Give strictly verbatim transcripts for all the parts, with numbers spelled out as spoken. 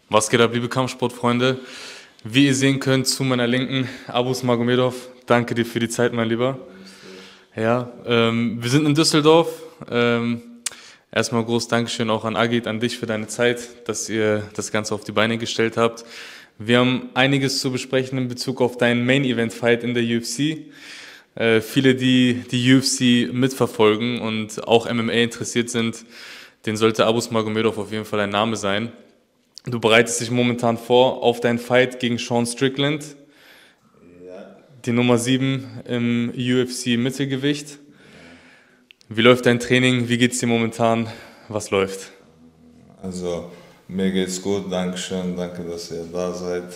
Was geht ab, liebe Kampfsportfreunde? Wie ihr sehen könnt, zu meiner Linken, Abus Magomedov. Danke dir für die Zeit, mein Lieber. Ja, ähm, wir sind in Düsseldorf. Ähm, erstmal groß Dankeschön auch an Agit, an dich für deine Zeit, dass ihr das Ganze auf die Beine gestellt habt. Wir haben einiges zu besprechen in Bezug auf deinen Main-Event-Fight in der U F C. Äh, viele, die die U F C mitverfolgen und auch M M A interessiert sind, denen sollte Abus Magomedov auf jeden Fall ein Name sein. Du bereitest dich momentan vor auf deinen Fight gegen Sean Strickland, Ja, die Nummer sieben im U F C Mittelgewicht. Wie läuft dein Training? Wie geht's dir momentan? Was läuft? also mir geht's gut, Dankeschön, danke, dass ihr da seid.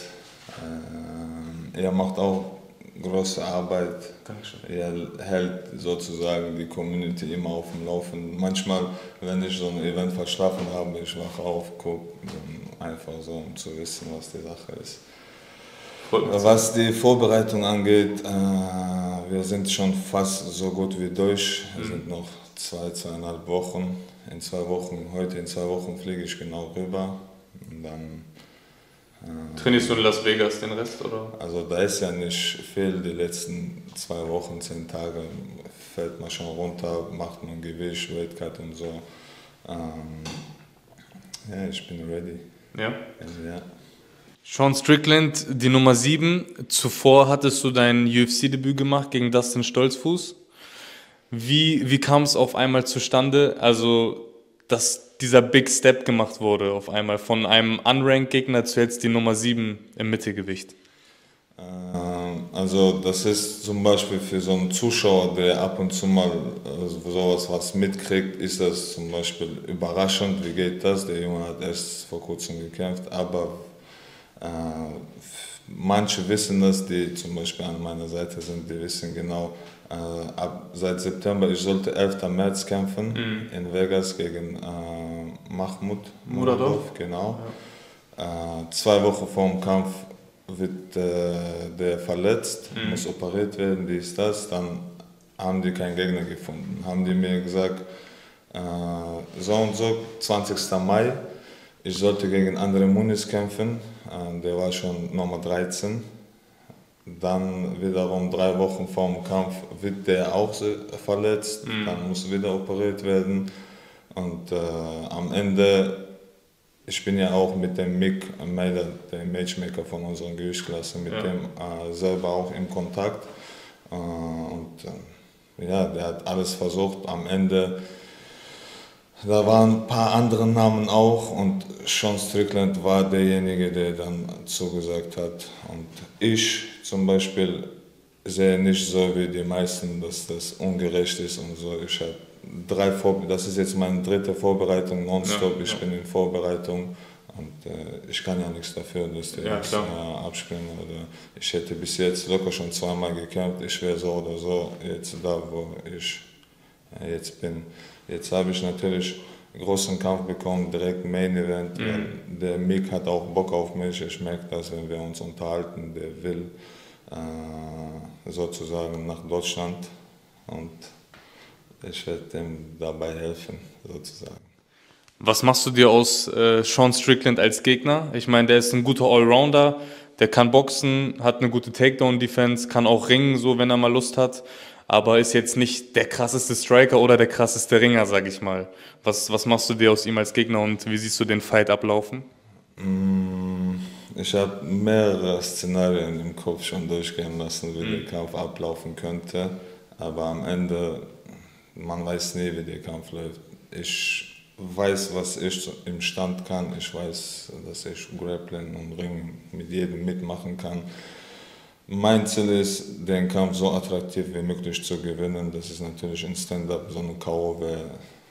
Ähm, ihr macht auch große Arbeit. Dankeschön. Ihr hält sozusagen die Community immer auf dem Laufen. Manchmal, wenn ich so ein Event verschlafen habe, ich wache auf, gucke, einfach so, um zu wissen, was die Sache ist. Was die Vorbereitung angeht, äh, wir sind schon fast so gut wie durch. Es sind noch zwei, zweieinhalb Wochen. In zwei Wochen, heute in zwei Wochen fliege ich genau rüber. Und dann, äh, Trainierst du in Las Vegas den Rest, oder? also da ist ja nicht viel, die letzten zwei Wochen, zehn Tage fällt man schon runter, macht man Gewicht, Weightcut und so. Ähm, ja, ich bin ready. Ja. Also, ja. Sean Strickland, die Nummer sieben. Zuvor hattest du dein U F C-Debüt gemacht gegen Dustin Stoltzfus. Wie, wie kam es auf einmal zustande, also dass dieser Big Step gemacht wurde auf einmal von einem Unranked-Gegner zu jetzt die Nummer sieben im Mittelgewicht? Ähm, Also das ist zum Beispiel für so einen Zuschauer, der ab und zu mal äh, sowas was mitkriegt, ist das zum Beispiel überraschend, wie geht das? Der Junge hat erst vor kurzem gekämpft, aber äh, manche wissen das, die zum Beispiel an meiner Seite sind, die wissen genau, äh, ab seit September, ich sollte elften März kämpfen Mhm. in Vegas gegen äh, Mahmoud Muradov. genau. Äh, zwei Wochen vor dem Kampf wird äh, der verletzt, Mhm. muss operiert werden, dies, das. Dann haben die keinen Gegner gefunden. Haben die mir gesagt, äh, so und so, zwanzigsten Mai, ich sollte gegen Andre Muniz kämpfen, äh, der war schon Nummer dreizehn. Dann wiederum drei Wochen vor dem Kampf wird der auch so verletzt, Mhm. dann muss wieder operiert werden. Und äh, am Ende, ich bin ja auch mit dem Mick Meiler, dem Matchmaker von unserer Gewichtsklasse, mit Ja. dem äh, selber auch im Kontakt. Äh, und äh, ja, der hat alles versucht. Am Ende, da waren ein paar andere Namen auch und Sean Strickland war derjenige, der dann zugesagt hat. Und ich zum Beispiel sehe nicht so wie die meisten, dass das ungerecht ist und so. Ich habe drei Vor das ist jetzt meine dritte Vorbereitung nonstop. Ja, ich ja. bin in Vorbereitung und äh, ich kann ja nichts dafür, dass die Ja, jetzt klar. äh, abspringen. Oder ich hätte bis jetzt locker schon zweimal gekämpft. Ich wäre so oder so jetzt da, wo ich äh, jetzt bin. Jetzt habe ich natürlich einen großen Kampf bekommen, direkt Main Event. Mhm. Weil der Mick hat auch Bock auf mich. Ich merke das, wenn wir uns unterhalten. Der will äh, sozusagen nach Deutschland und ich werde dem dabei helfen, sozusagen. Was machst du dir aus äh, Sean Strickland als Gegner? Ich meine, der ist ein guter Allrounder, der kann boxen, hat eine gute Takedown-Defense, kann auch ringen, so wenn er mal Lust hat, aber ist jetzt nicht der krasseste Striker oder der krasseste Ringer, sag ich mal. Was, was machst du dir aus ihm als Gegner und wie siehst du den Fight ablaufen? Mm, Ich habe mehrere Szenarien im Kopf schon durchgehen lassen, wie der Kampf ablaufen könnte, aber am Ende, man weiß nie, wie der Kampf läuft. Ich weiß, was ich im Stand kann, ich weiß, dass ich Grappling und Ring mit jedem mitmachen kann. Mein Ziel ist, den Kampf so attraktiv wie möglich zu gewinnen. Das ist natürlich in Stand-Up, so eine K O wäre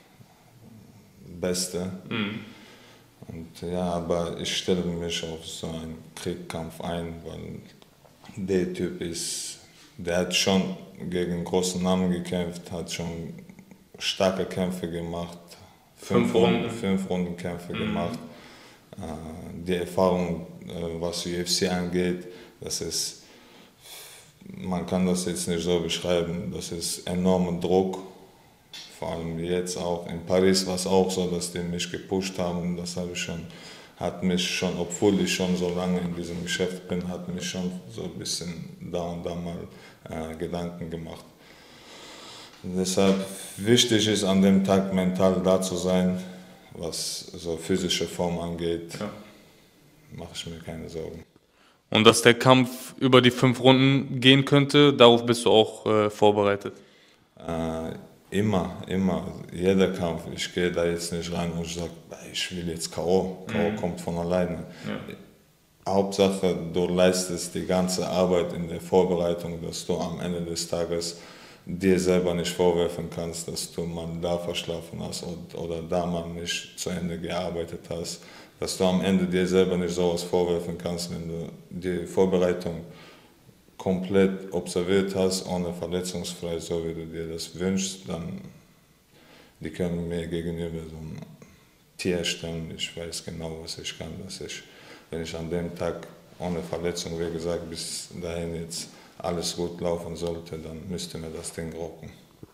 Beste. Mhm. Und ja, aber ich stelle mich auf so einen Kriegskampf ein, weil der Typ ist, der hat schon gegen großen Namen gekämpft, hat schon starke Kämpfe gemacht, Fünf Runden. fünf Rundenkämpfe gemacht. Äh, Die Erfahrung, äh, was U F C angeht, das ist, man kann das jetzt nicht so beschreiben, das ist enormer Druck. Vor allem jetzt auch in Paris war es auch so, dass die mich gepusht haben, das habe ich schon hat mich schon, obwohl ich schon so lange in diesem Geschäft bin, hat mich schon so ein bisschen da und da mal äh, Gedanken gemacht. Und deshalb wichtig ist an dem Tag mental da zu sein, was so physische Form angeht, ja. Mache ich mir keine Sorgen. Und dass der Kampf über die fünf Runden gehen könnte, darauf bist du auch äh, vorbereitet? Äh, immer, immer. Jeder Kampf. Ich gehe da jetzt nicht rein und sage, ich will jetzt K O. K O mhm. kommt von alleine. Ja. Hauptsache, du leistest die ganze Arbeit in der Vorbereitung, dass du am Ende des Tages dir selber nicht vorwerfen kannst, dass du mal da verschlafen hast oder da mal nicht zu Ende gearbeitet hast. Dass du am Ende dir selber nicht sowas vorwerfen kannst, wenn du die Vorbereitung komplett observiert hast, ohne verletzungsfrei, so wie du dir das wünschst, dann die können mir gegenüber so ein Tier stellen. Ich weiß genau, was ich kann. Dass ich, wenn ich an dem Tag ohne Verletzung, wie gesagt, bis dahin jetzt alles gut laufen sollte, dann müsste mir das Ding rocken.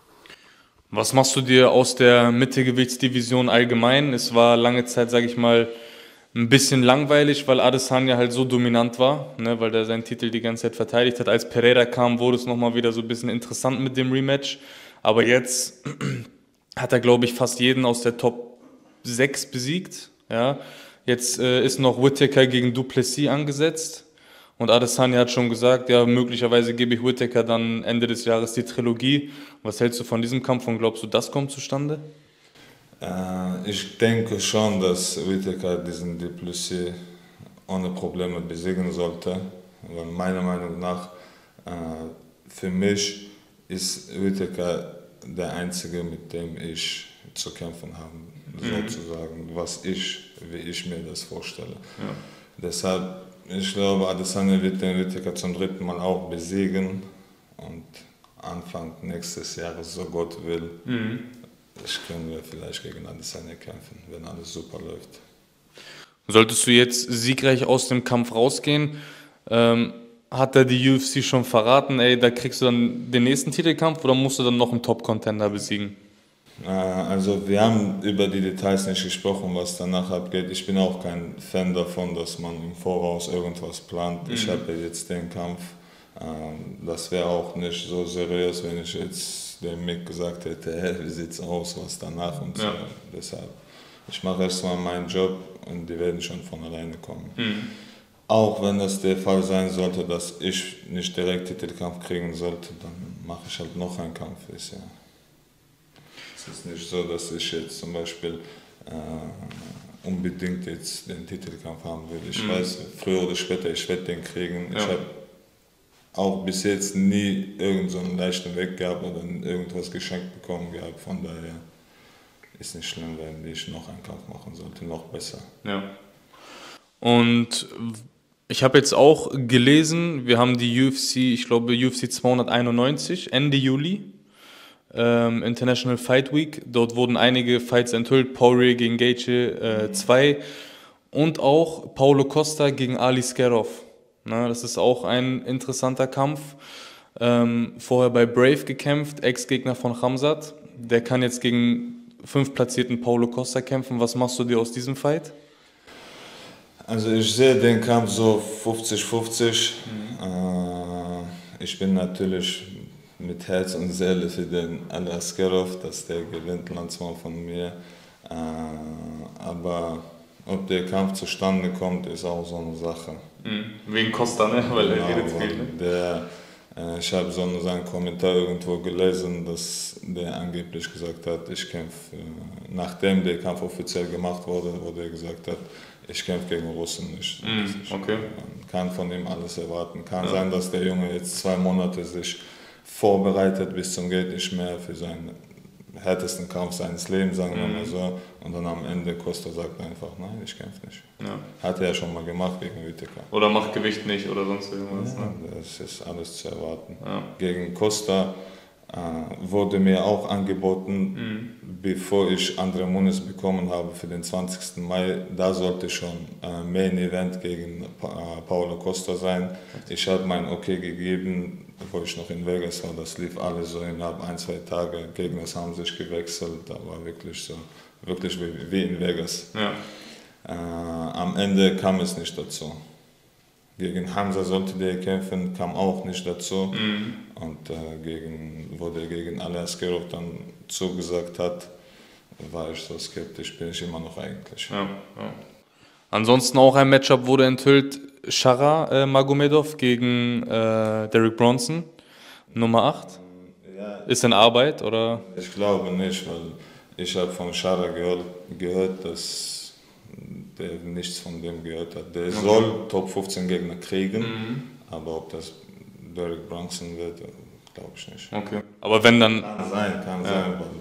Was machst du dir aus der Mittelgewichtsdivision allgemein? Es war lange Zeit, sage ich mal, ein bisschen langweilig, weil Adesanya halt so dominant war, ne, weil der seinen Titel die ganze Zeit verteidigt hat. Als Pereira kam, wurde es nochmal wieder so ein bisschen interessant mit dem Rematch. Aber jetzt hat er, glaube ich, fast jeden aus der Top sechs besiegt. Ja. Jetzt äh, ist noch Whittaker gegen Du Plessis angesetzt. Und Adesanya hat schon gesagt, ja, möglicherweise gebe ich Whittaker dann Ende des Jahres die Trilogie. Was hältst du von diesem Kampf und glaubst du, das kommt zustande? Äh, ich denke schon, dass Whittaker diesen Du Plessis ohne Probleme besiegen sollte. Weil meiner Meinung nach, äh, für mich ist Whittaker der Einzige, mit dem ich zu kämpfen habe, mhm. sozusagen, was ich, wie ich mir das vorstelle. Ja. Deshalb, ich glaube, Adesanya wird den Whittaker zum dritten Mal auch besiegen und Anfang nächstes Jahres, so Gott will, mhm. ich können wir vielleicht gegen Adesanya kämpfen, wenn alles super läuft. Solltest du jetzt siegreich aus dem Kampf rausgehen, ähm, hat er die U F C schon verraten, ey, da kriegst du dann den nächsten Titelkampf oder musst du dann noch einen Top-Contender besiegen? Also wir haben über die Details nicht gesprochen, was danach abgeht. Ich bin auch kein Fan davon, dass man im Voraus irgendwas plant. Mhm. Ich habe jetzt den Kampf. Das wäre auch nicht so seriös, wenn ich jetzt dem Mick gesagt hätte, hey, wie sieht's aus, was danach und so. Ja. Deshalb, ich mache erstmal meinen Job und die werden schon von alleine kommen. Mhm. Auch wenn das der Fall sein sollte, dass ich nicht direkt Titelkampf kriegen sollte, dann mache ich halt noch einen Kampf. Ist ja. Es ist nicht so, dass ich jetzt zum Beispiel äh, unbedingt jetzt den Titelkampf haben will. Ich mhm. weiß, früher oder später, ich werde den kriegen. Ja. Ich habe auch bis jetzt nie irgend so einen leichten Weg gehabt oder irgendwas geschenkt bekommen gehabt. Von daher ist nicht schlimm, wenn ich noch einen Kampf machen sollte, noch besser. Ja. Und ich habe jetzt auch gelesen, wir haben die U F C, ich glaube U F C zweihunderteinundneunzig, Ende Juli. Ähm, International Fight Week, dort wurden einige Fights enthüllt, Poirier gegen Gaethje zwei äh, und auch Paulo Costa gegen Ali Skerov. Na, das ist auch ein interessanter Kampf. Ähm, vorher bei Brave gekämpft, Ex-Gegner von Khamzat. Der kann jetzt gegen fünftplatzierten Paulo Costa kämpfen. Was machst du dir aus diesem Fight? Also ich sehe den Kampf so fünfzig fünfzig. Mhm. Äh, ich bin natürlich mit Herz und Seele für den Ali Askerov, dass der gewinnt, Landsmann von mir. Äh, aber ob der Kampf zustande kommt, ist auch so eine Sache. Mhm. Wegen Costa, ne? Weil genau, er redet viel, ne? Der, äh, ich habe so einen, so einen Kommentar irgendwo gelesen, dass der angeblich gesagt hat, ich kämpfe, äh, nachdem der Kampf offiziell gemacht wurde, wo der gesagt hat, ich kämpfe gegen Russen nicht. Mm, okay. Man kann von ihm alles erwarten. Kann ja. sein, dass der Junge jetzt zwei Monate sich vorbereitet bis zum geht nicht mehr für seinen härtesten Kampf seines Lebens, sagen wir mm. mal so. Und dann am Ende Costa sagt einfach, nein, ich kämpfe nicht. Ja. Hat er ja schon mal gemacht gegen Whittaker. Oder macht Gewicht nicht oder sonst irgendwas. Ja, ne? Das ist alles zu erwarten. Ja. Gegen Costa äh, wurde mir auch angeboten, mm. bevor ich Andre Muniz bekommen habe für den zwanzigsten Mai, da sollte schon äh, Main Event gegen pa äh, Paulo Costa sein. Ich habe mein Okay gegeben, wo ich noch in Vegas war, das lief alles so innerhalb ein, zwei Tage. Gegner haben sich gewechselt, da war wirklich so, wirklich wie, wie in Vegas. Ja. Äh, am Ende kam es nicht dazu. Gegen Hamza sollte der kämpfen, kam auch nicht dazu. Mhm. Und äh, gegen, wo der gegen Ali Askerov dann zugesagt hat, war ich so skeptisch, bin ich immer noch eigentlich. Ja, ja. Ansonsten auch ein Matchup wurde enthüllt, Shara äh, Magomedov gegen äh, Derek Bronson, Nummer acht. Ja, ist in Arbeit, oder? Ich glaube nicht, weil ich habe von Shara gehört, gehört, dass der nichts von dem gehört hat. Der okay. soll Top fünfzehn Gegner kriegen, mhm. aber ob das Derek Bronson wird, glaube ich nicht. Okay. Aber wenn dann... Kann sein, kann ja. sein, weil,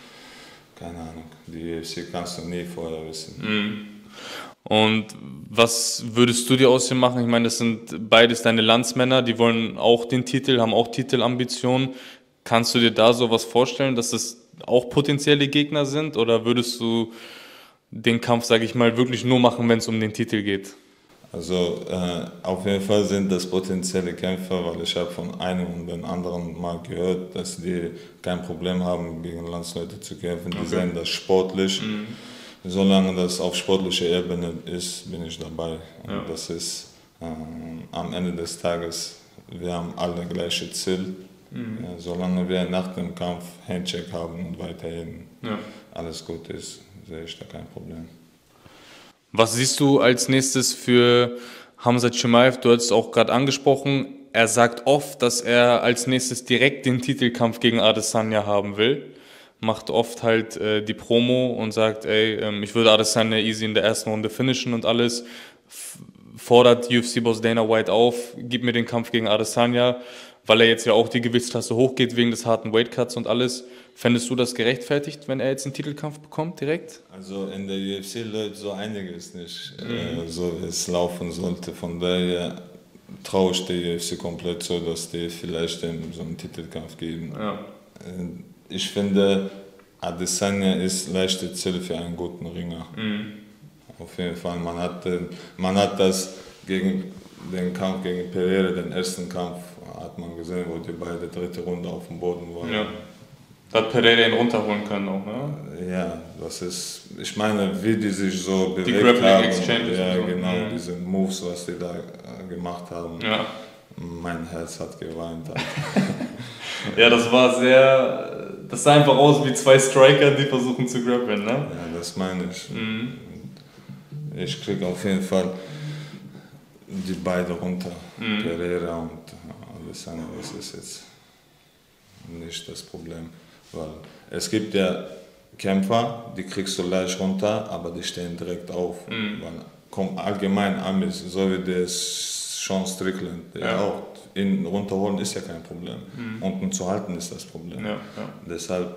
keine Ahnung, die U F C kannst du nie vorher wissen. Mhm. Und was würdest du dir aus dem machen? Ich meine, das sind beides deine Landsmänner, die wollen auch den Titel, haben auch Titelambitionen. Kannst du dir da sowas vorstellen, dass das auch potenzielle Gegner sind? Oder würdest du den Kampf, sage ich mal, wirklich nur machen, wenn es um den Titel geht? Also äh, auf jeden Fall sind das potenzielle Kämpfer, weil ich habe von einem und den anderen mal gehört, dass die kein Problem haben, gegen Landsleute zu kämpfen. Die okay. sehen das sportlich. Mhm. Solange das auf sportlicher Ebene ist, bin ich dabei. Und ja. das ist äh, am Ende des Tages, wir haben alle gleiche Ziel. Mhm. Ja, solange wir nach dem Kampf Handshake haben und weiterhin ja. alles gut ist, sehe ich da kein Problem. Was siehst du als nächstes für Khamzat Chimaev? Du hast es auch gerade angesprochen. Er sagt oft, dass er als nächstes direkt den Titelkampf gegen Adesanya haben will. Macht oft halt äh, die Promo und sagt, ey, ähm, ich würde Adesanya easy in der ersten Runde finishen und alles. F- fordert U F C-Boss Dana White auf, gib mir den Kampf gegen Adesanya, weil er jetzt ja auch die Gewichtsklasse hochgeht wegen des harten Weightcuts und alles. Fändest du das gerechtfertigt, wenn er jetzt den Titelkampf bekommt direkt? Also in der U F C läuft so einiges nicht, mhm. äh, so wie es laufen sollte. Von daher traue ich der U F C komplett so, dass die vielleicht dem so einen Titelkampf geben. Ja. Äh, Ich finde, Adesanya ist leichte Ziel für einen guten Ringer. Mhm. Auf jeden Fall. Man hat, man hat das gegen den Kampf gegen Pereira, den ersten Kampf, hat man gesehen, wo die beide dritte Runde auf dem Boden waren. Ja. Da hat Pereira ihn runterholen können auch, ne? Ja, das ist, ich meine, wie die sich so bewegt die Grappling haben. Exchanges. Ja, so. genau, mhm. diese Moves, was die da gemacht haben. Ja. Mein Herz hat geweint. Ja, das war sehr... Das sah einfach aus wie zwei Striker, die versuchen zu grappeln, ne? Ja, das meine ich. Mhm. Ich kriege auf jeden Fall die beiden runter, mhm. Pereira und Adesanya. Das ist jetzt nicht das Problem, weil es gibt ja Kämpfer, die kriegst du leicht runter, aber die stehen direkt auf. Mhm. Weil kommt allgemein Amis, so wie der Sean Strickland, der ja. auch ihn runterholen ist ja kein Problem. Mhm. Unten zu halten ist das Problem. Ja, ja. Deshalb,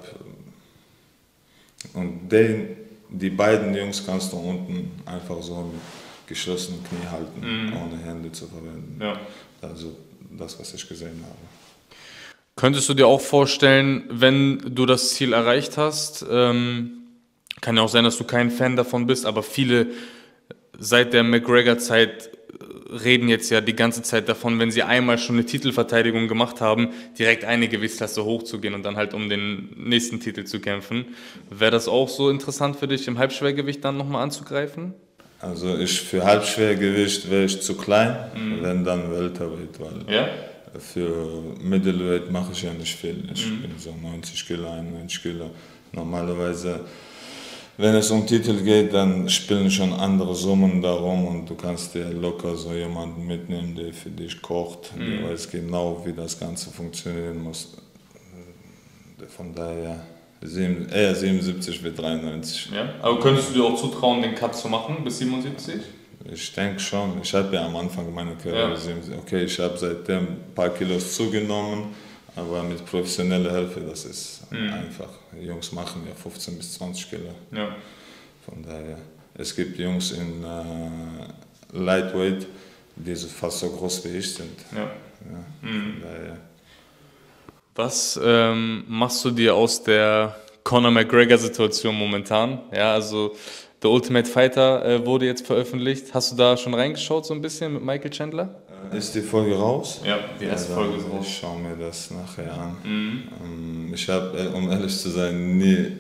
und den, die beiden Jungs kannst du unten einfach so mit geschlossenen Knie halten, mhm. ohne Hände zu verwenden. Ja. Also das, was ich gesehen habe. Könntest du dir auch vorstellen, wenn du das Ziel erreicht hast, ähm, kann ja auch sein, dass du kein Fan davon bist, aber viele seit der McGregor-Zeit reden jetzt ja die ganze Zeit davon, wenn sie einmal schon eine Titelverteidigung gemacht haben, direkt eine Gewichtsklasse hochzugehen und dann halt um den nächsten Titel zu kämpfen. Wäre das auch so interessant für dich, im Halbschwergewicht dann nochmal anzugreifen? Also ich für Halbschwergewicht wäre ich zu klein, mhm. wenn dann Welterweight, weil ja? für Middleweight mache ich ja nicht viel. Ich mhm. bin so neunzig Kilo, einundneunzig Kilo. Normalerweise, wenn es um Titel geht, dann spielen schon andere Summen darum und du kannst dir locker so jemanden mitnehmen, der für dich kocht, mhm. der weiß genau, wie das Ganze funktionieren muss. Von daher eher siebenundsiebzig wie dreiundneunzig. Ja? Aber könntest du dir auch zutrauen, den Cut zu machen bis siebenundsiebzig? Ich denke schon. Ich habe ja am Anfang meiner Karriere ja. siebenundsiebzig. Okay, ich habe seitdem ein paar Kilos zugenommen, aber mit professioneller Hilfe, das ist mhm. einfach. Die Jungs machen ja fünfzehn bis zwanzig Kilo. Ja. Von daher, es gibt Jungs in äh, Lightweight, die fast so groß wie ich sind. Ja. Ja, mhm. Von daher. Was ähm, machst du dir aus der Conor McGregor-Situation momentan? Ja, also The Ultimate Fighter äh, wurde jetzt veröffentlicht. Hast du da schon reingeschaut so ein bisschen mit Michael Chandler? Ist die Folge raus? Ja, die erste ja, Folge ist raus. Ich schaue mir das nachher an. Mhm. Ich habe, um ehrlich zu sein, nie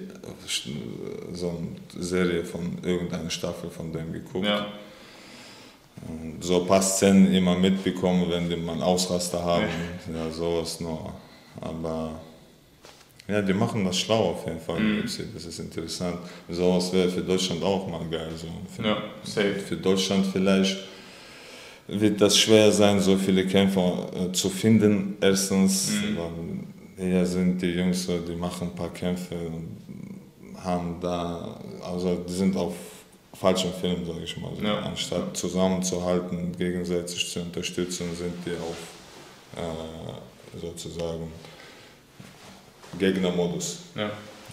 so eine Serie von irgendeiner Staffel von dem geguckt. Ja. So ein paar Szenen immer mitbekommen, wenn die mal einen Ausraster haben, ja, sowas nur. Aber ja, die machen das schlau auf jeden Fall, mm. das ist interessant. Sowas wäre für Deutschland auch mal geil. So. Für, ja, safe. Für Deutschland vielleicht wird das schwer sein, so viele Kämpfer äh, zu finden. Erstens, mm. weil hier sind die Jungs, die machen ein paar Kämpfe und haben da, also die sind auf falschen Film, sage ich mal. So. Ja. Anstatt zusammenzuhalten, gegenseitig zu unterstützen, sind die auf äh, sozusagen Gegnermodus. Ja.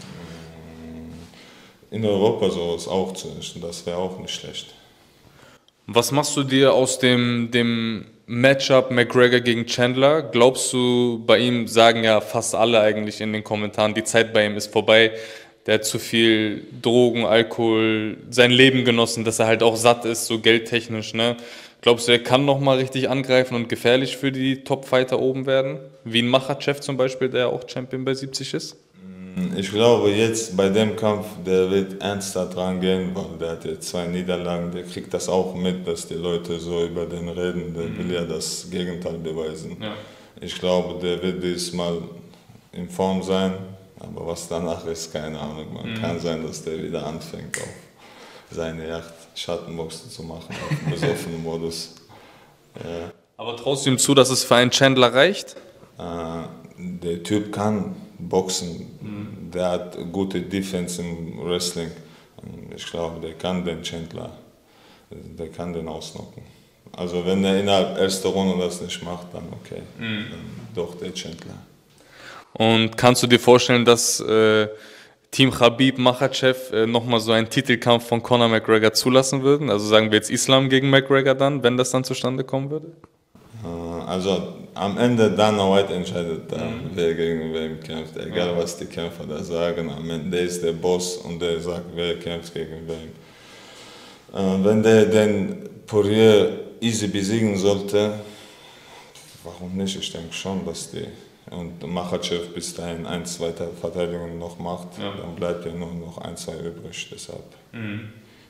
In Europa sowas auch zu mischen, das wäre auch nicht schlecht. Was machst du dir aus dem, dem Matchup McGregor gegen Chandler? Glaubst du, bei ihm sagen ja fast alle eigentlich in den Kommentaren, die Zeit bei ihm ist vorbei. Der hat zu viel Drogen, Alkohol, sein Leben genossen, dass er halt auch satt ist, so geldtechnisch. Ne? Glaubst du, er kann nochmal richtig angreifen und gefährlich für die Top-Fighter oben werden? Wie ein Makhachev zum Beispiel, der auch Champion bei siebzig ist? Ich glaube, jetzt bei dem Kampf, der wird ernster dran gehen, weil der hat jetzt zwei Niederlagen, der kriegt das auch mit, dass die Leute so über den reden, der mhm. will ja das Gegenteil beweisen. Ja. Ich glaube, der wird diesmal in Form sein. Aber was danach ist, keine Ahnung. Man mhm. kann sein, dass der wieder anfängt, auf seine Yacht Schattenboxen zu machen, auf besoffenen Modus. Ja. Aber traust du ihm zu, dass es für einen Chandler reicht? Äh, der Typ kann boxen. Mhm. Der hat gute Defense im Wrestling. Ich glaube, der kann den Chandler, der kann den ausnocken. Also wenn er innerhalb erster Runde das nicht macht, dann okay. Mhm. Dann doch der Chandler. Und kannst du dir vorstellen, dass äh, Team Khabib Makhachev äh, nochmal so einen Titelkampf von Conor McGregor zulassen würden? Also sagen wir jetzt Islam gegen McGregor dann, wenn das dann zustande kommen würde? Äh, also am Ende Dana White entscheidet dann, mhm. wer gegen wen kämpft. Egal ja. was die Kämpfer da sagen, am Ende der ist der Boss und der sagt, wer kämpft gegen wen. Äh, wenn der den Poirier easy besiegen sollte, warum nicht? Ich denke schon, dass die und Makhachev bis dahin ein, zwei Verteidigungen noch macht, ja. dann bleibt ja nur noch ein, zwei übrig. Deshalb mhm.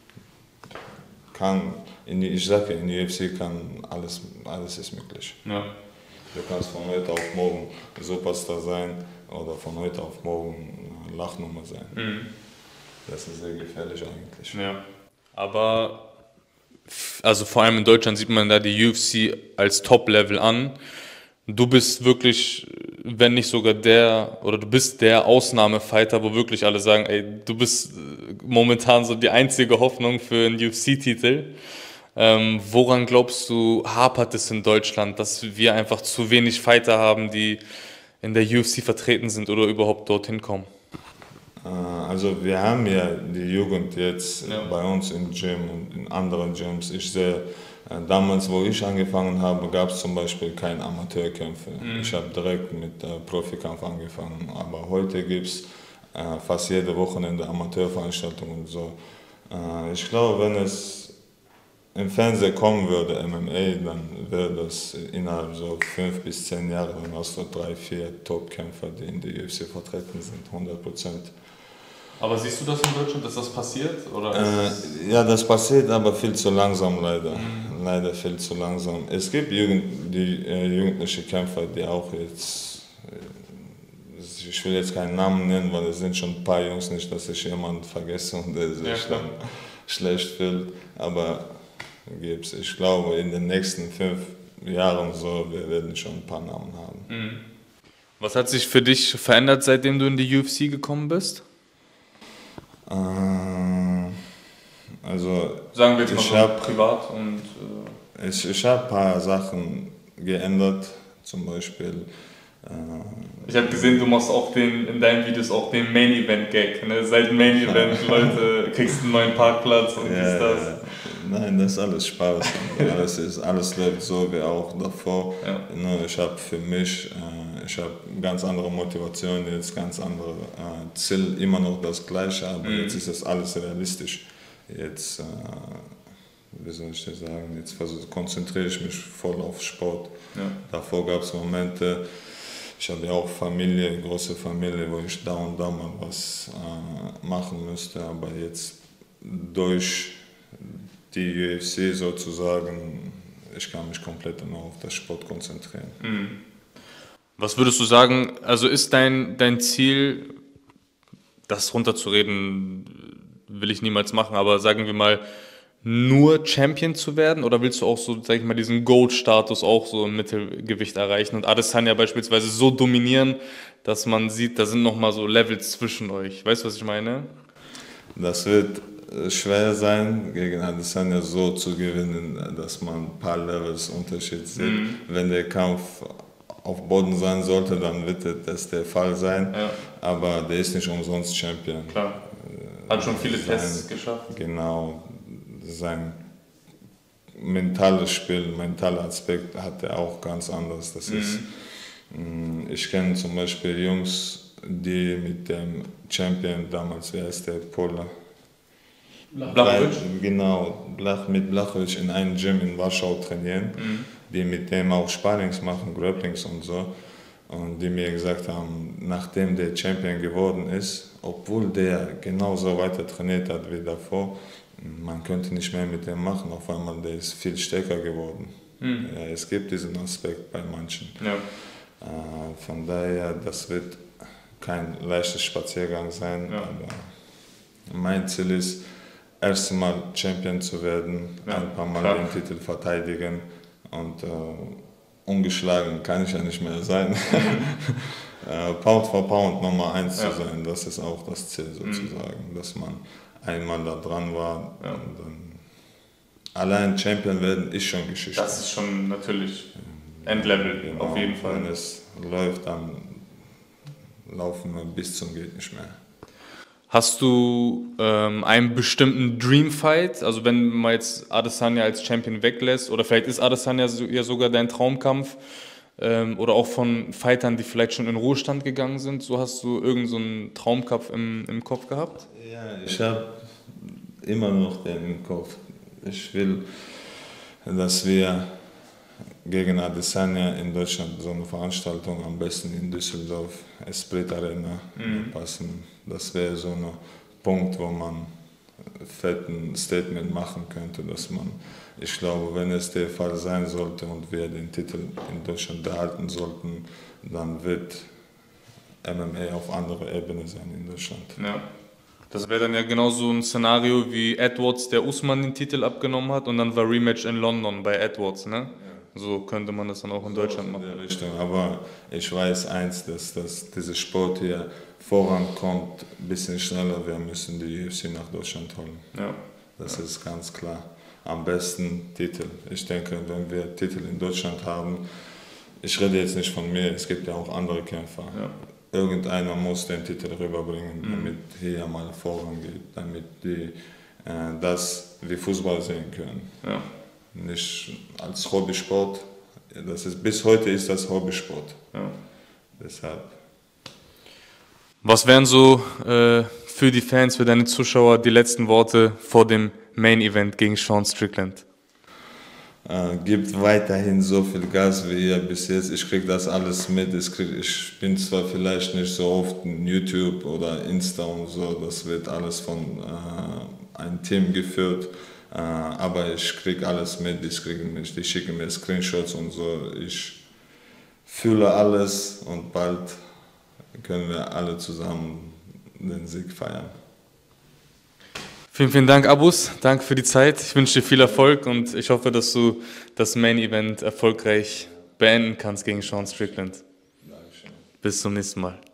kann, in die, ich sage, in der U F C kann alles, alles ist möglich. Ja. Du kannst von heute auf morgen Superstar sein oder von heute auf morgen Lachnummer sein. Mhm. Das ist sehr gefährlich eigentlich. Ja. Aber also vor allem in Deutschland sieht man da die U F C als Top-Level an. Du bist wirklich, wenn nicht sogar der, oder du bist der Ausnahmefighter, wo wirklich alle sagen, ey, du bist momentan so die einzige Hoffnung für einen U F C-Titel. Ähm, woran glaubst du, hapert es in Deutschland, dass wir einfach zu wenig Fighter haben, die in der U F C vertreten sind oder überhaupt dorthin kommen? Also wir haben ja die Jugend jetzt ja. bei uns im Gym und in anderen Gyms. Ich sehe, damals, wo ich angefangen habe, gab es zum Beispiel keine Amateurkämpfe. Mhm. Ich habe direkt mit äh, Profikampf angefangen. Aber heute gibt es äh, fast jede Wochenende Amateurveranstaltungen und so. Äh, ich glaube, wenn es im Fernsehen kommen würde, M M A, dann wäre das innerhalb so fünf bis zehn Jahre, dann hast du drei, vier Top-Kämpfer, die in der U F C vertreten sind, hundert Prozent. Aber siehst du das in Deutschland, dass das passiert? Oder äh, ja, das passiert, aber viel zu langsam leider. Mhm. Leider viel zu langsam. Es gibt Jugend, die äh, jugendliche Kämpfer, die auch jetzt, äh, ich will jetzt keinen Namen nennen, weil es sind schon ein paar Jungs, nicht, dass ich jemanden vergesse und der sich ja, dann schlecht fühlt. Aber gibt's, ich glaube, in den nächsten fünf Jahren so, wir werden schon ein paar Namen haben. Mhm. Was hat sich für dich verändert, seitdem du in die U F C gekommen bist? Also, sagen wir jetzt mal so hab, privat und äh ich, ich habe ein paar Sachen geändert, zum Beispiel. Äh, ich habe gesehen, du machst auch den, in deinen Videos auch den Main Event Gag. Ne? Seit dem Main Event, Leute, kriegst einen neuen Parkplatz und ja, dies, das. Nein, das ist alles Spaß. alles, ist, alles läuft so wie auch davor. Ja. Nur ich habe für mich, äh, ich habe ganz andere Motivation, jetzt ganz andere äh, Ziel, immer noch das Gleiche, aber mhm. jetzt ist das alles realistisch. Jetzt, äh, wie soll ich das sagen, jetzt versuch, konzentriere ich mich voll auf Sport. Ja. Davor gab es Momente, ich habe ja auch Familie, große Familie, wo ich da und da mal was äh, machen müsste, aber jetzt durch die U F C sozusagen, ich kann mich komplett nur auf das Sport konzentrieren. Mhm. Was würdest du sagen, also ist dein, dein Ziel, das runterzureden, will ich niemals machen, aber sagen wir mal, nur Champion zu werden, oder willst du auch so, sag ich mal, diesen Goat-Status auch so im Mittelgewicht erreichen und Adesanya beispielsweise so dominieren, dass man sieht, da sind nochmal so Levels zwischen euch. Weißt du, was ich meine? Das wird schwer sein, gegen Adesanya so zu gewinnen, dass man ein paar Levels Unterschied sieht. Mhm. Wenn der Kampf auf Boden sein sollte, dann wird das der Fall sein. Ja. Aber der ist nicht umsonst Champion. Klar. Hat schon viele sein, Tests geschafft. Genau. Sein mentales Spiel, mentaler Aspekt hat er auch ganz anders. Das mhm. ist, ich kenne zum Beispiel Jungs, die mit dem Champion damals, wie heißt der, Pole? Blachowicz? Genau, Blach, mit Blachowicz in einem Gym in Warschau trainieren, mhm. die mit dem auch Sparrings machen, Grapplings und so. Und die mir gesagt haben, nachdem der Champion geworden ist, obwohl der genauso weiter trainiert hat wie davor, man könnte nicht mehr mit dem machen, auf einmal der ist viel stärker geworden. Mhm. Ja, es gibt diesen Aspekt bei manchen. Ja. Äh, von daher, das wird kein leichter Spaziergang sein, ja. aber mein Ziel ist, erst mal Champion zu werden, ja, ein paar Mal klar. den Titel verteidigen und äh, ungeschlagen kann ich ja nicht mehr sein. äh, Pound for Pound Nummer eins ja. zu sein, das ist auch das Ziel sozusagen, mhm. dass man einmal da dran war ja. und dann allein Champion werden ist schon Geschichte. Das ist schon natürlich Endlevel, genau, auf jeden Fall. Wenn es läuft, dann laufen wir bis zum geht nicht mehr. Hast du ähm, einen bestimmten Dreamfight, also wenn man jetzt Adesanya als Champion weglässt, oder vielleicht ist Adesanya ja sogar dein Traumkampf, ähm, oder auch von Fightern, die vielleicht schon in Ruhestand gegangen sind, so hast du irgendeinen so einen Traumkampf im, im Kopf gehabt? Ja, ich habe immer noch den im Kopf. Ich will, dass wir gegen Adesanya in Deutschland so eine Veranstaltung, am besten in Düsseldorf, Esprit Arena, mhm. passen. Das wäre so ein Punkt, wo man fetten Statement machen könnte, dass man, ich glaube, wenn es der Fall sein sollte und wir den Titel in Deutschland behalten sollten, dann wird M M A auf anderer Ebene sein in Deutschland. Ja. Das wäre dann ja genauso ein Szenario wie Edwards, der Usman den Titel abgenommen hat und dann war Rematch in London bei Edwards, ne? Ja. So könnte man das dann auch in Deutschland machen. In der Richtung. Aber ich weiß eins, dass, dass dieser Sport hier vorankommt, ein bisschen schneller. Wir müssen die U F C nach Deutschland holen. Ja. Das ja. ist ganz klar. Am besten Titel. Ich denke, wenn wir Titel in Deutschland haben, ich rede jetzt nicht von mir, es gibt ja auch andere Kämpfer. Ja. Irgendeiner muss den Titel rüberbringen, damit mhm. hier mal vorangeht, damit die äh, das wie Fußball sehen können. Ja. Nicht als Hobbysport. Das ist, bis heute ist das Hobbysport. Ja. Deshalb. Was wären so äh, für die Fans, für deine Zuschauer die letzten Worte vor dem Main Event gegen Sean Strickland? Äh, gibt weiterhin so viel Gas wie ihr bis jetzt. Ich kriege das alles mit. Ich, krieg, ich bin zwar vielleicht nicht so oft in YouTube oder Insta und so, das wird alles von äh, einem Team geführt. Uh, aber ich kriege alles mit, ich kriege mich, die schicken mir Screenshots und so. Ich fühle alles und bald können wir alle zusammen den Sieg feiern. Vielen, vielen Dank, Abus. Danke für die Zeit. Ich wünsche dir viel Erfolg und ich hoffe, dass du das Main Event erfolgreich beenden kannst gegen Sean Strickland. Dankeschön. Bis zum nächsten Mal.